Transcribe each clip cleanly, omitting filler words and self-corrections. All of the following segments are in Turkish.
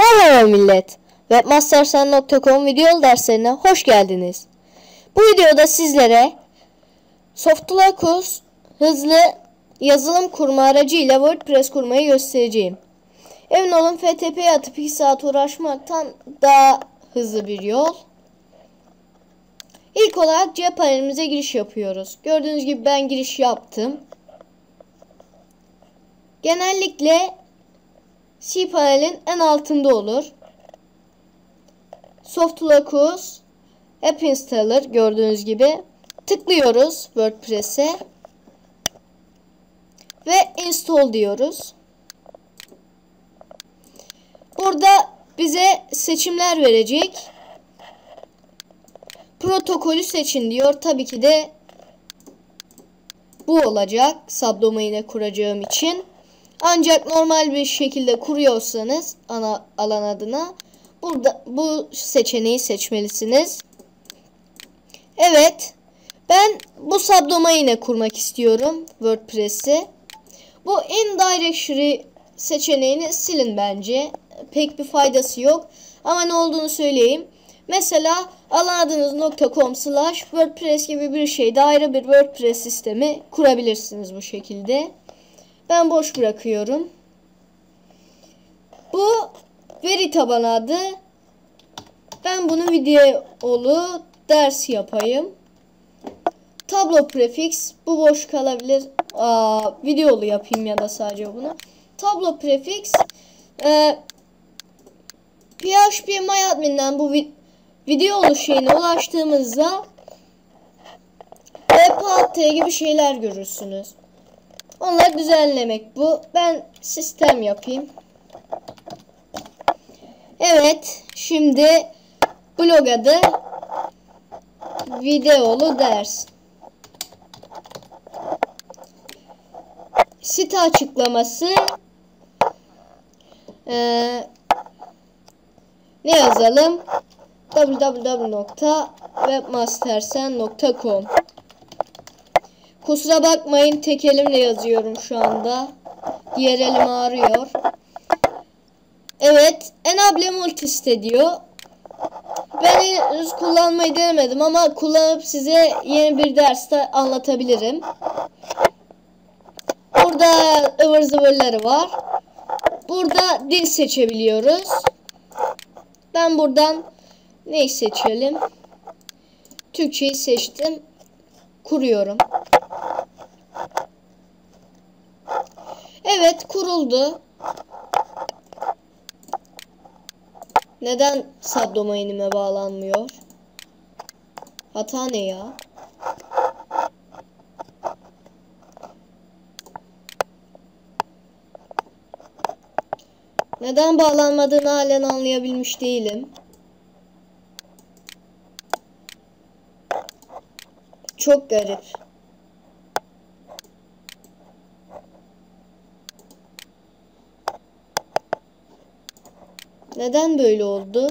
Merhaba millet. Webmastersen.com video derslerine hoş geldiniz. Bu videoda sizlere Softlocus hızlı yazılım kurma aracı ile WordPress kurmayı göstereceğim. Emin olun, FTP'ye atıp 2 saat uğraşmaktan daha hızlı bir yol. İlk olarak cephanemize giriş yapıyoruz. Gördüğünüz gibi ben giriş yaptım. Genellikle cPanel'in en altında olur. Softlocus App Installer gördüğünüz gibi tıklıyoruz WordPress'e ve install diyoruz. Burada bize seçimler verecek. Protokolü seçin diyor. Tabii ki de bu olacak subdomain'e kuracağım için. Ancak normal bir şekilde kuruyorsanız ana alan adına burada bu seçeneği seçmelisiniz. Evet, ben bu subdomain'e kurmak istiyorum WordPress'i. Bu indirectory seçeneğini silin bence. Pek bir faydası yok. Ama ne olduğunu söyleyeyim. Mesela alan adınız .com/WordPress gibi bir şeyde ayrı bir WordPress sistemi kurabilirsiniz bu şekilde. Ben boş bırakıyorum. Bu veri tabanı adı. Ben bunu videolu ders yapayım. Tablo prefix. Bu boş kalabilir. Videolu yapayım ya da sadece bunu. Tablo prefix. PHPMyAdmin'den bu videolu şeyine ulaştığımızda webpack gibi şeyler görürsünüz. Onları düzenlemek bu. Ben sistem yapayım. Evet. Şimdi blog adı videolu ders. Site açıklaması ne yazalım? www.webmastersen.com. Kusura bakmayın, tek elimle yazıyorum şu anda. Diğer elim ağrıyor. Evet, Enable Multisite diyor. Ben henüz kullanmayı denemedim ama kullanıp size yeni bir derste anlatabilirim. Burada ıvır zıvırları var. Burada dil seçebiliyoruz. Ben buradan neyi seçelim? Türkçeyi seçtim. Kuruyorum. Evet, kuruldu. Neden subdomain'ime bağlanmıyor? Hata ne ya? Neden bağlanmadığını halen anlayabilmiş değilim. Çok garip. Neden böyle oldu?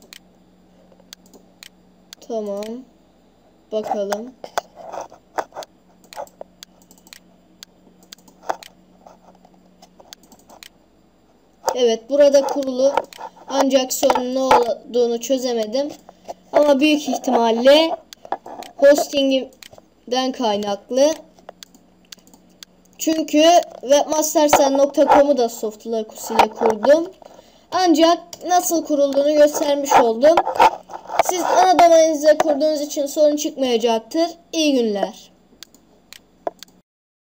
Tamam. Bakalım. Evet, burada kurulu. Ancak sorun ne olduğunu çözemedim. Ama büyük ihtimalle hosting'den kaynaklı. Çünkü webmastersen.com'u da Softlocus ile kurdum. Ancak nasıl kurulduğunu göstermiş oldum. Siz ana domaininize kurduğunuz için sorun çıkmayacaktır. İyi günler.